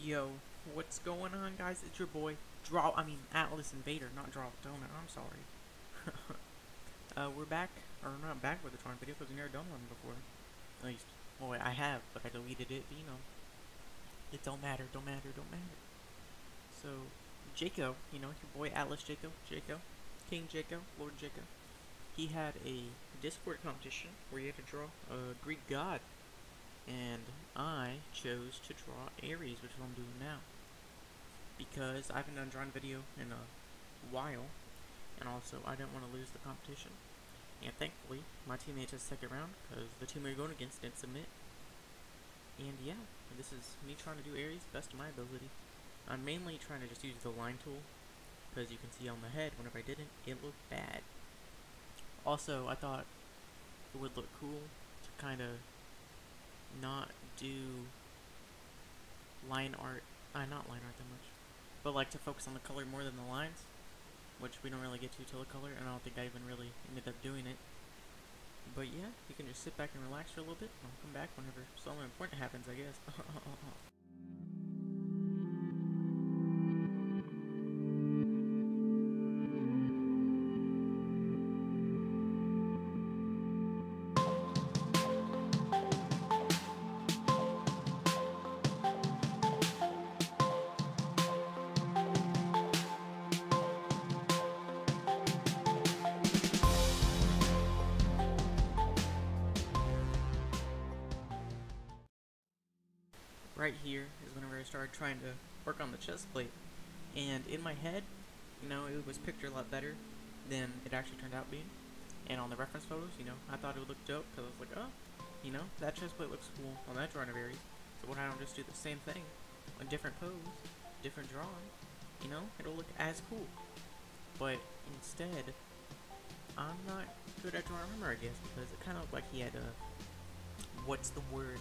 Yo, what's going on, guys? It's your boy, Atlas Invader, not Draw Donut. I'm sorry. We're back, or not back with a Tron video because we never done one before. At least, well, I have, but I deleted it. But, it don't matter, don't matter, don't matter. So, Jaco, your boy Atlas Jaco, King Jaco, Lord Jaco. He had a Discord competition where you had to draw a Greek god, and I chose to draw Ares, which is what I'm doing now, because I haven't done a drawing video in a while, and also I didn't want to lose the competition. And thankfully, my teammates had second round, because the team we were going against didn't submit. And yeah, this is me trying to do Ares best of my ability. I'm mainly trying to just use the line tool, because you can see on the head, whenever I didn't, it looked bad. Also, I thought it would look cool to kind of not do line art, not line art that much, but like to focus on the color more than the lines, which we don't really get to till the color, and I don't think I even really ended up doing it. But yeah, you can just sit back and relax for a little bit, and I'll come back whenever something important happens, I guess. Right here is whenever I started trying to work on the chest plate, and in my head, it was pictured a lot better than it actually turned out being. And on the reference photos, I thought it would look dope, because I was like, oh, that chest plate looks cool on that drawing of Ares, so why don't I just do the same thing, a different pose, different drawing, it'll look as cool. But instead, I'm not good at drawing armor, I guess, because it kind of looked like he had what's the word?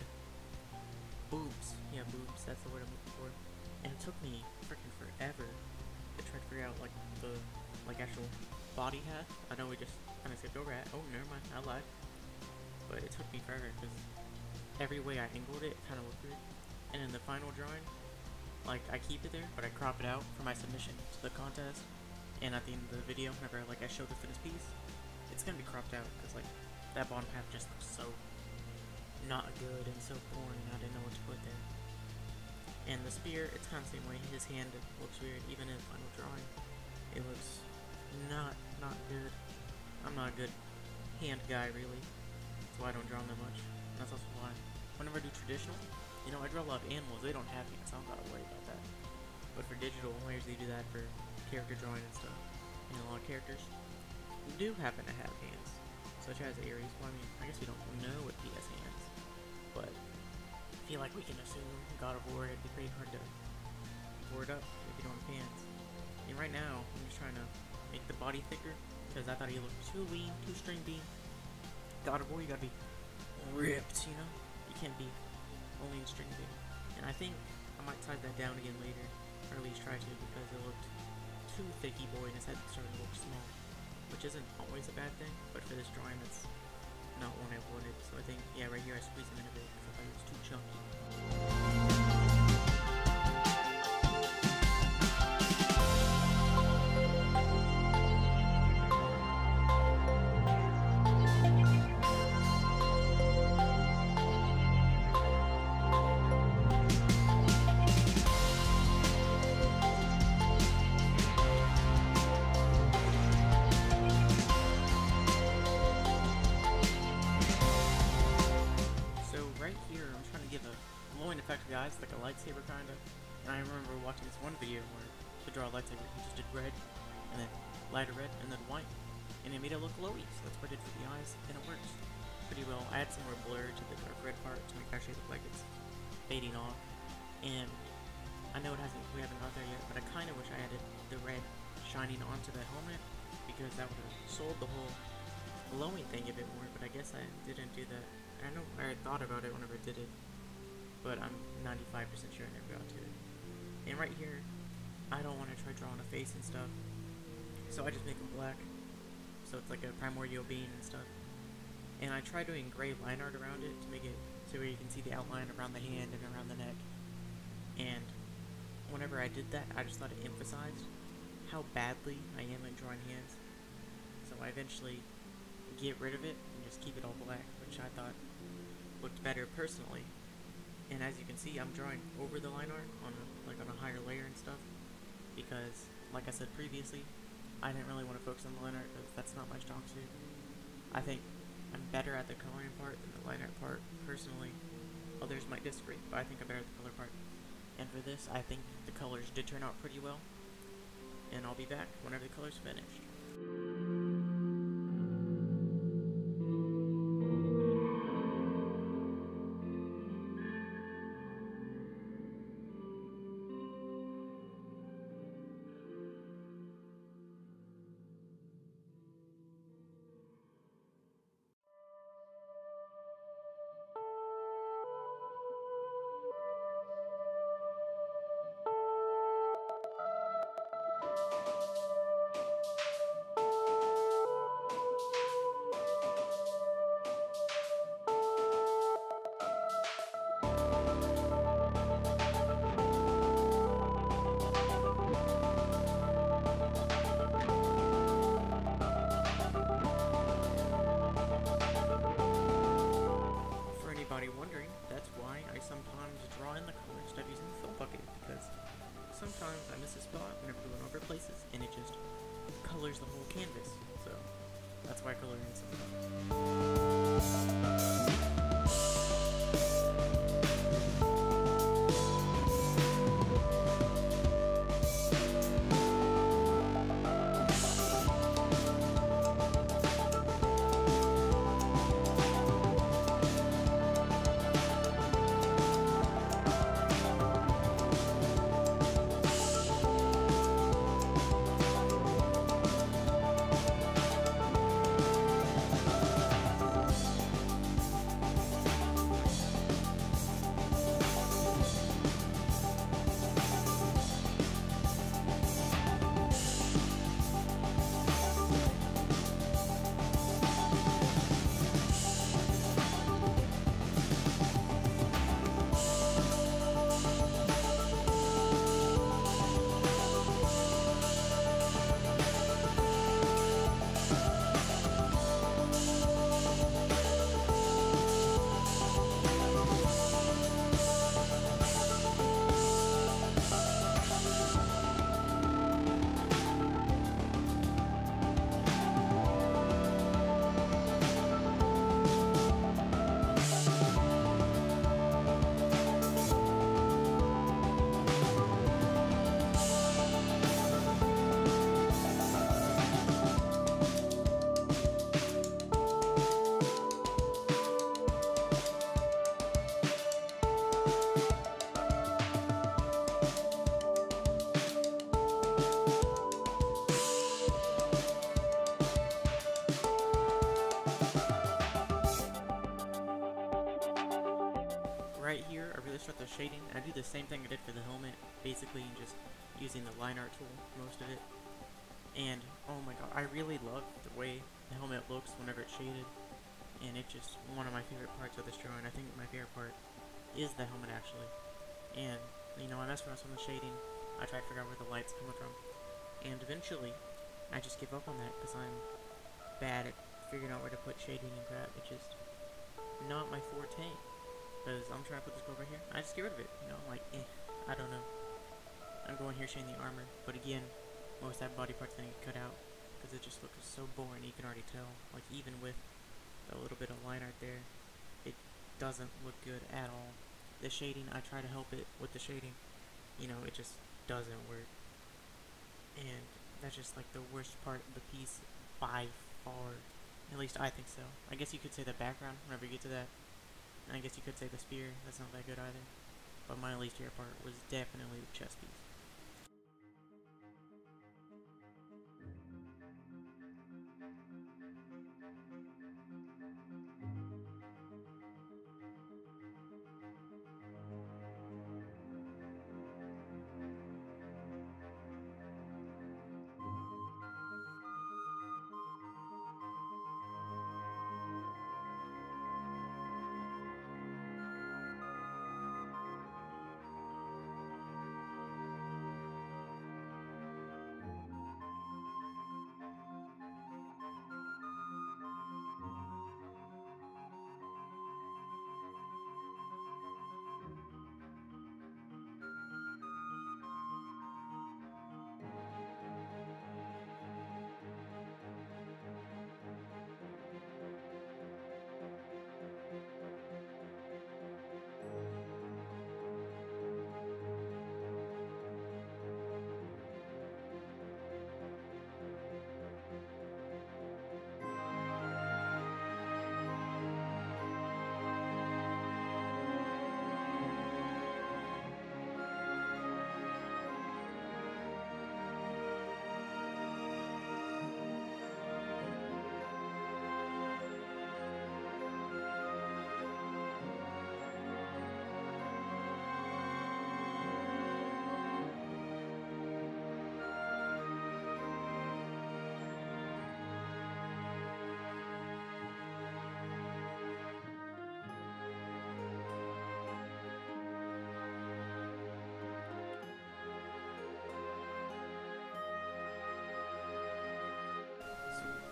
Boobs. Yeah, boobs, that's the word I'm looking for. And it took me freaking forever to try to figure out, like, the, actual body half. I know we just kind of skipped over that. Oh, never mind, I lied. But it took me forever, because every way I angled it, it kind of looked weird. And in the final drawing, like, I keep it there, but I crop it out for my submission to the contest. And at the end of the video, whenever, I show the finished piece, it's gonna be cropped out, because, that bottom half just looks so not good and so boring. I didn't know what to put there. And the spear, it's kind of the same way. His hand looks weird, even in the final drawing. It looks not good. I'm not a good hand guy, really. That's why I don't draw them that much. And that's also why, whenever I do traditional, I draw a lot of animals. They don't have hands, so I don't gotta worry about that. But for digital, I usually do that for character drawing and stuff. And a lot of characters do happen to have hands, such as Ares. Well, I guess we don't know if he has hands, but I feel like we can assume God of War, it'd be pretty hard to board up if you don't have hands. And right now, I'm just trying to make the body thicker, because I thought he looked too lean, too string bean. God of War, you gotta be ripped, You can't be only in string bean. And I think I might size that down again later, or at least try to, because it looked too thicky boy and his head started to look small, which isn't always a bad thing, but for this drawing, that's not one I wanted. So I think, yeah, right here I squeezed him in a bit because I thought it was too chunky. Effect, guys, like a lightsaber kinda. And I remember watching this one video where to draw a lightsaber he just did red, and then lighter red, and then white, and it made it look glowy. So that's what I did for the eyes, and it works pretty well. I had some more blur to the dark red part to make it actually look like it's fading off. And I know we haven't got there yet, but I kind of wish I added the red shining onto the helmet, because that would have sold the whole glowing thing a bit more. But I guess I didn't do that. I know I thought about it whenever I did it, but I'm 95% sure I never got to it. And right here, I don't want to try drawing a face and stuff, so I just make them black, so it's like a primordial being and stuff. And I try doing gray line art around it to make it so where you can see the outline around the hand and around the neck. And whenever I did that, I just thought it emphasized how badly I am at drawing hands. So I eventually get rid of it and just keep it all black, which I thought looked better personally. And as you can see, I'm drawing over the line art on a higher layer and stuff, because, like I said previously, I didn't really want to focus on the line art because that's not my strong suit. I think I'm better at the coloring part than the line art part, personally. Others might disagree, but I think I'm better at the color part. And for this, I think the colors did turn out pretty well, and I'll be back whenever the color's finished. Wondering, that's why I sometimes draw in the color instead of using the fill bucket, because sometimes I miss a spot whenever going over places and it just colors the whole canvas, so that's why I color in sometimes. Right here, I really start the shading. I do the same thing I did for the helmet, basically just using the line art tool, most of it. And, oh my god, I really love the way the helmet looks whenever it's shaded. And it's just one of my favorite parts of this drawing. I think my favorite part is the helmet, actually. And, you know, I mess around with the shading. I try to figure out where the light's coming from. And eventually, I just give up on that because I'm bad at figuring out where to put shading and crap. It's just not my forte. Because I'm trying to put this over here, I just get rid of it, you know, I'm like, I don't know. I'm going here shading the armor, but again, most of that body part's gonna get cut out, because it just looks so boring, you can already tell. Like, even with a little bit of line art there, it doesn't look good at all. The shading, I try to help it with the shading, you know, it just doesn't work. And that's just like the worst part of the piece by far. At least I think so. I guess you could say the background, whenever you get to that. I guess you could say the spear, that's not that good either. But my least favorite part was definitely the chest piece.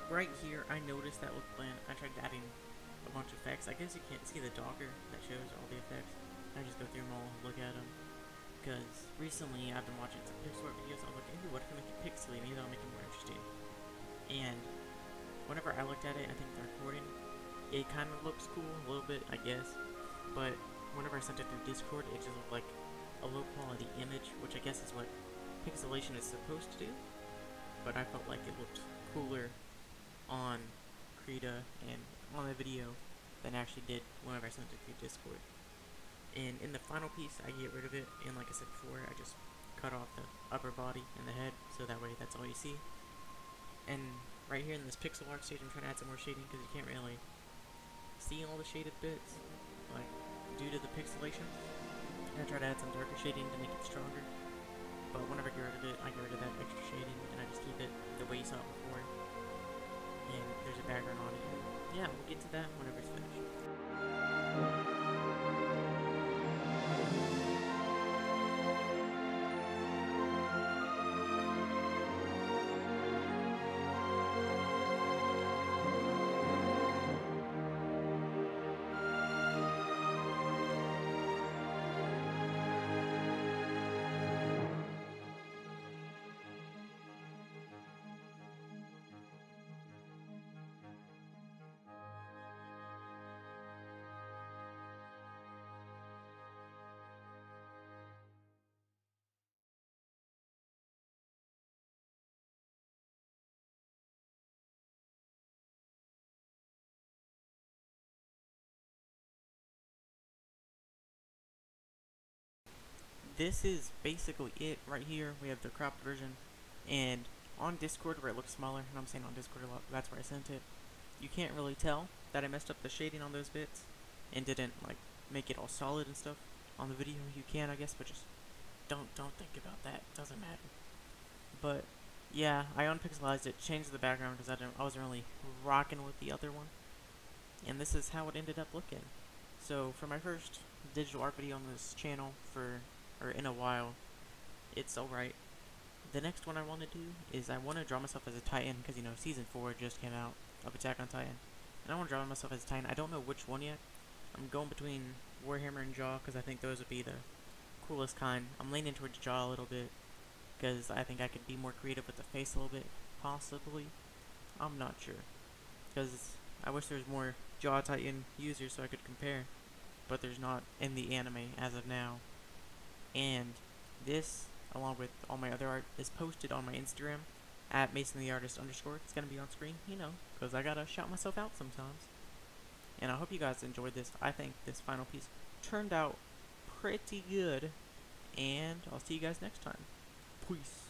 right here, I noticed that looked bland. I tried adding a bunch of effects. I guess you can't see the dogger that shows all the effects. I just go through them all, look at them. Because recently I've been watching some pixel art videos. I'm like, ooh, what if I make it pixely? Maybe that'll make it more interesting. And whenever I looked at it, I think the recording, it kind of looks cool a little bit, I guess. But whenever I sent it through Discord, it just looked like a low quality image, which I guess is what pixelation is supposed to do. But I felt like it looked cooler on Krita and on the video than I actually did whenever I sent it through Discord. And in the final piece, I get rid of it, and like I said before, I just cut off the upper body and the head, so that way that's all you see. And right here in this pixel art stage, I'm trying to add some more shading because you can't really see all the shaded bits, like, due to the pixelation. And I try to add some darker shading to make it stronger. But whenever I get rid of it, I get rid of that extra shading, and I just keep it the way you saw it before. And there's a background on it. And yeah, we'll get to that whenever it's finished. This is basically it right here. We have the cropped version, and on Discord where it looks smaller, and I'm saying on Discord a lot, that's where I sent it, you can't really tell that I messed up the shading on those bits and didn't like make it all solid and stuff. On the video you can, I guess, but just don't think about that. It doesn't matter. But yeah, I unpixelized it, changed the background because I wasn't really rocking with the other one, and this is how it ended up looking. So for my first digital art video on this channel or in a while, it's alright. The next one I want to do is I want to draw myself as a Titan, because you know season 4 just came out of Attack on Titan, and I want to draw myself as a Titan. I don't know which one yet. I'm going between Warhammer and Jaw because I think those would be the coolest kind. I'm leaning towards Jaw a little bit because I think I could be more creative with the face a little bit, possibly. I'm not sure, because I wish there was more Jaw Titan users so I could compare, but there's not in the anime as of now. And this, along with all my other art, is posted on my Instagram at MasonTheArtist_. It's gonna be on screen, you know, because I gotta shout myself out sometimes. And I hope you guys enjoyed this. I think this final piece turned out pretty good, and I'll see you guys next time. Peace.